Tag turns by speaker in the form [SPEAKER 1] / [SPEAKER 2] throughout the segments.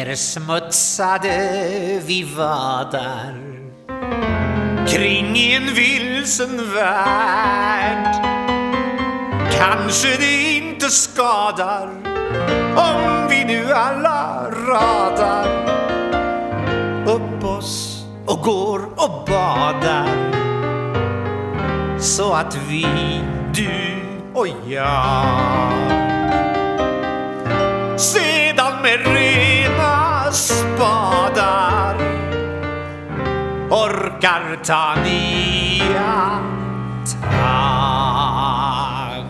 [SPEAKER 1] nersmutsade vi vadar kring en vilsen värld. Kanske det inte skadar om vi nu alla radar upp oss och går och badar, så att vi, du och jag, sedan med rena spadar orkar ta nya tag.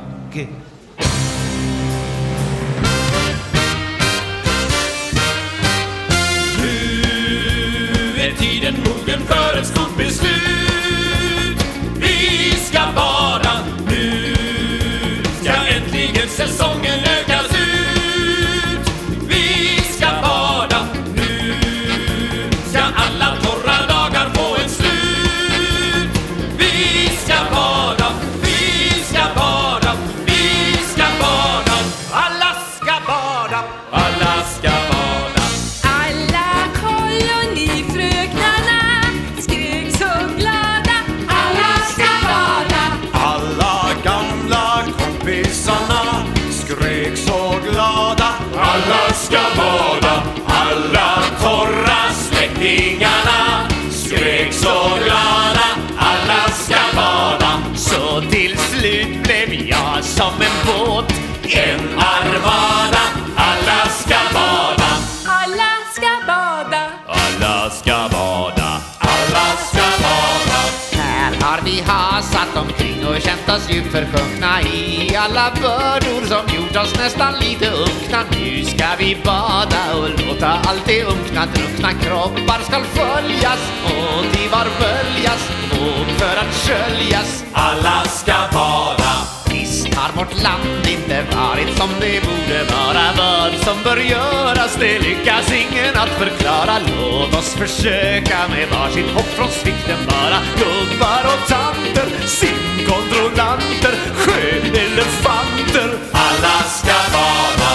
[SPEAKER 2] Nu är tiden mogen för ett stort beslut. Vi ska bada, nu ska äntligen säsongen ökas ut. Vi ska bada, nu ska alla torra dagar få ett slut. Vi ska bada, vi ska bada, vi ska bada. Alla ska bada, alla ska bada.
[SPEAKER 3] Alla kolonifröknarna skrek så glada. Alla ska bada.
[SPEAKER 2] Alla gamla kompisarna skrek så glada. Alla ska bada. Alla torra släktingarna skrek så glada. Alla ska bada.
[SPEAKER 1] Så till slut blev jag som en båt,
[SPEAKER 2] En armada. Alla ska bada.
[SPEAKER 3] Alla ska bada.
[SPEAKER 2] Alla ska bada. Alla ska bada.
[SPEAKER 1] här har vi hasat omkring och känt oss djupt försjunkna i alla bördor som gjort oss nästan lite unkna. Nu ska vi bada och låta allt det unkna drunkna. Kroppar skall följas och till var böljas och för att sköljas.
[SPEAKER 2] Alla ska bada.
[SPEAKER 1] Visst har vårt land inte varit som det borde vara. Vad som bör göras, det lyckas ingen att förklara. Låt oss försöka med varsitt hopp från svikten bara. Gubbar och tanter, simkontrollanter, sjöelefanter.
[SPEAKER 2] Alla ska bada.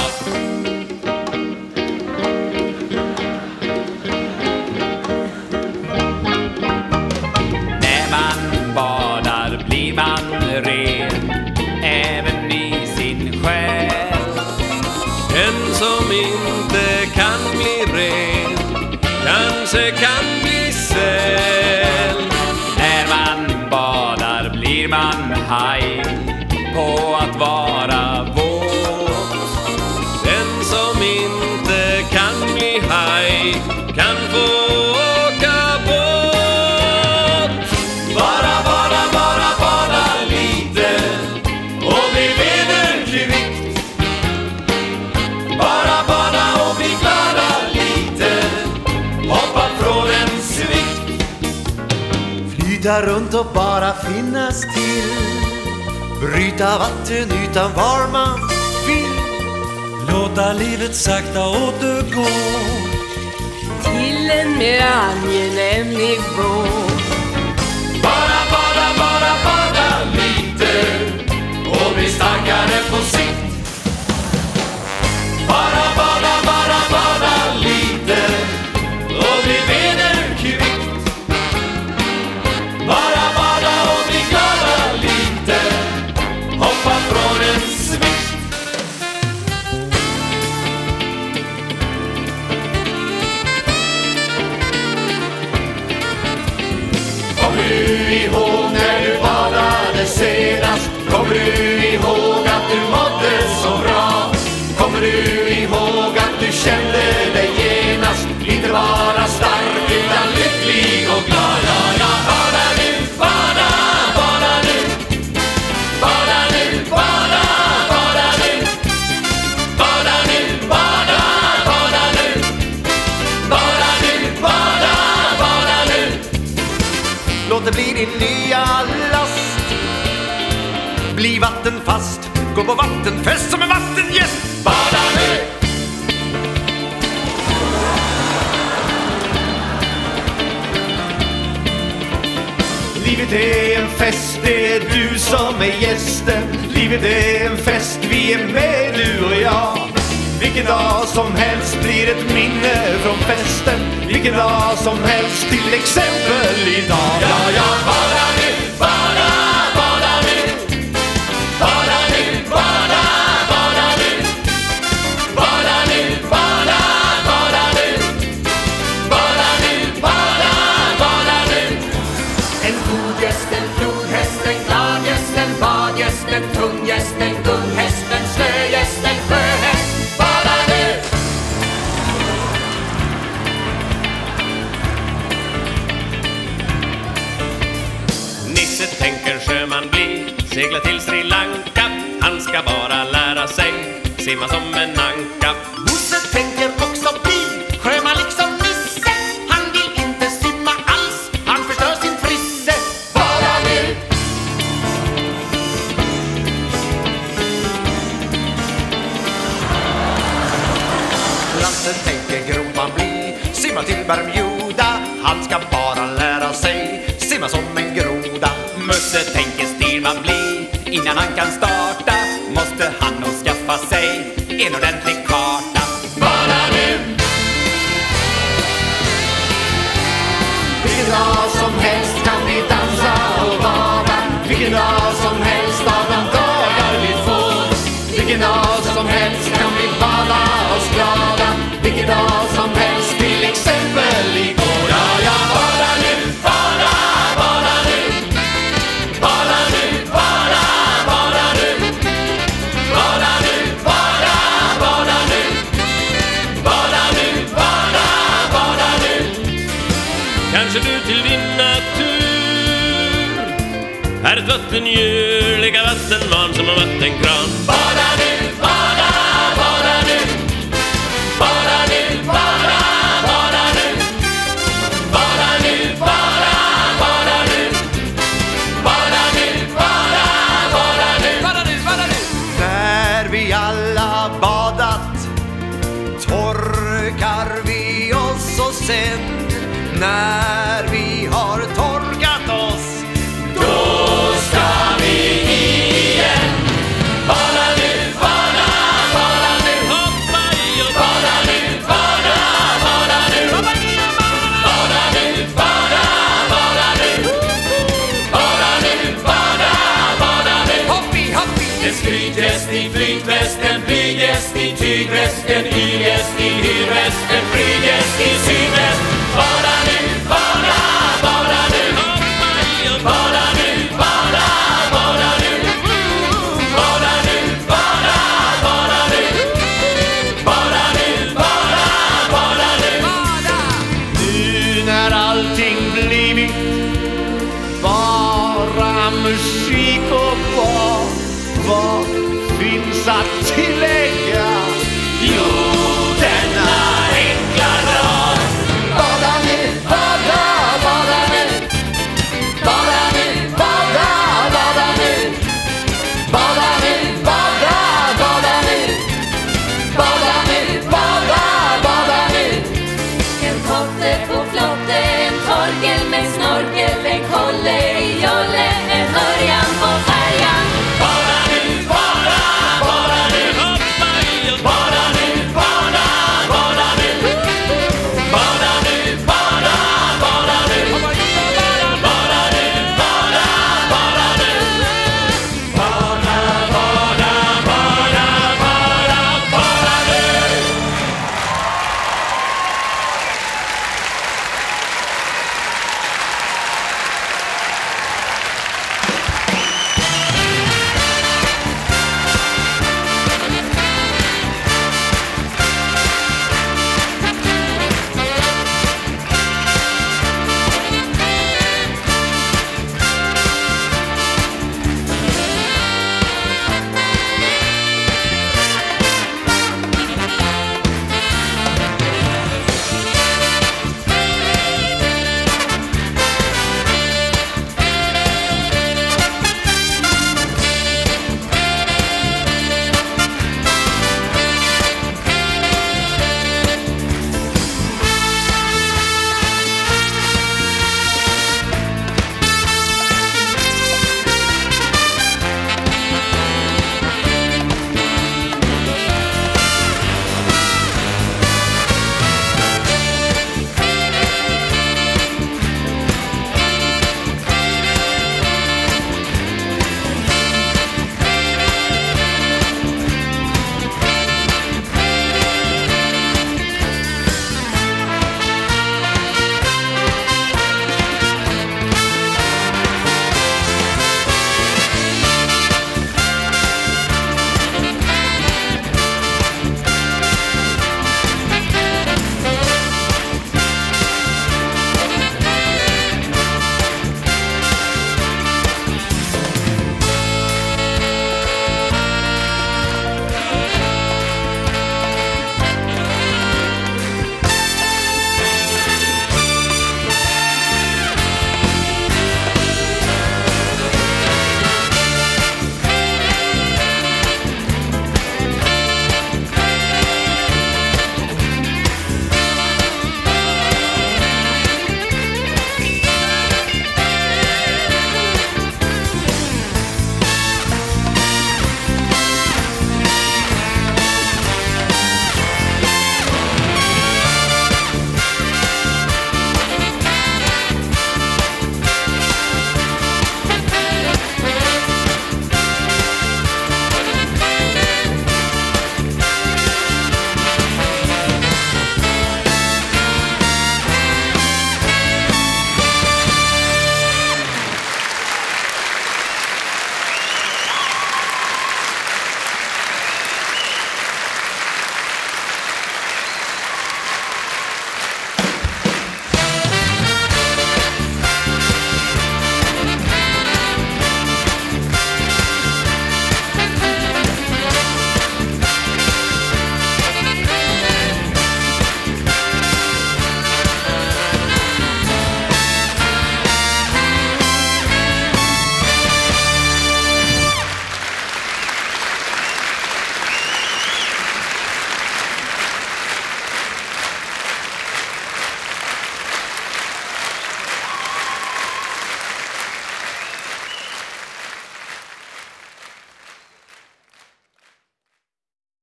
[SPEAKER 1] När man badar blir man ren, även i sin själ.
[SPEAKER 4] En som inte kan bli ren kanske kan bli säl.
[SPEAKER 1] När man badar blir man haj på att vara våt.
[SPEAKER 4] Den som inte kan bli haj kan få åka båt.
[SPEAKER 2] Bara lite och bli vederkvitt. Bara och bli glada lite. Hoppa från en svikt.
[SPEAKER 5] Flyta runt och bara finnas till. Bryta vattenytan var man vill. Låta livet sakta återgå
[SPEAKER 3] Till en mer angenäm nivå.
[SPEAKER 2] Bara lite och bli starkare på sikt. Bara lite och bli vederkvitt. Bara och bli glada lite. Hoppa från en svikt. Kommer du ihåg när du badade senast? Kommer du ihåg att du mådde så bra? Kommer du ihåg att du kände dig genast inte bara stark utan lycklig och glad? Ja, bada nu, bada nu. Bada nu, bada nu. Bada nu, bada nu. Bada nu, bada nu.
[SPEAKER 5] Låt det bli din nya last. Bli vattenfast. Gå på vattenfest som en vattengäst.
[SPEAKER 2] Bada nu.
[SPEAKER 5] Livet är en fest, det är du som är gästen. Livet är en fest, vi är med du och jag. Vilken dag som helst blir ett minne från festen. Vilken dag som helst, till exempel idag.
[SPEAKER 2] Ja, ja, bara nu, bara nu. Bara nu, bara nu. Bara nu, bara nu. Bara nu, bara nu. En god gäst, en flodhäst, en glad gäst, en badgäst, en tung gäst, en gunghäst, en snögäst, en sjöhäst. Bara nu.
[SPEAKER 4] Nisse tänker sjöman bli, segla till Sri Lanka. Han ska bara lära sig simma som en anka.
[SPEAKER 2] Bosse tänker också bli sjöman liksom Nisse. Han vill inte simma alls, han förstör sin frisse. Bara nu.
[SPEAKER 5] Lasse tänker grodan bli, simma till Bermuda. Han ska bara lära sig simma som en groda.
[SPEAKER 6] Musse tänker styrman bli, innan han kan starta måste han nog skaffa sig en ordentlig karta.
[SPEAKER 2] Bara nu.
[SPEAKER 5] Vilken dag som helst kan vi dansa och bada. Vilken dag som helst av de dagar vi får. Vilken dag som helst kan vi bada oss glada. Vilken dag som helst, till exempel igår. Ja, ja, bara nu, bara nu. Bara nu, bara nu. Bara nu, bara nu. Bara nu, bara nu.
[SPEAKER 4] Kanske du till din natur är ett vattendjur, lika vattenvan som en vattenkran.
[SPEAKER 2] Bara nu, bara nu. Bara nu, bara nu. Bara nu, bara nu. Bara nu, bara nu.
[SPEAKER 5] När vi alla badat torkar vi oss och sen när vi har torkat oss
[SPEAKER 2] Då ska vi igen. Bara nu, bara nu.
[SPEAKER 4] Hoppa i och
[SPEAKER 2] Bara nu, bara nu. Bara nu, bara nu. Bara nu, bara nu.
[SPEAKER 5] hoppi, hoppi.
[SPEAKER 2] En skrytgäst i flytväst, en flyggäst i tygväst, en ylgäst i hyrväst, en flyggäst i syd.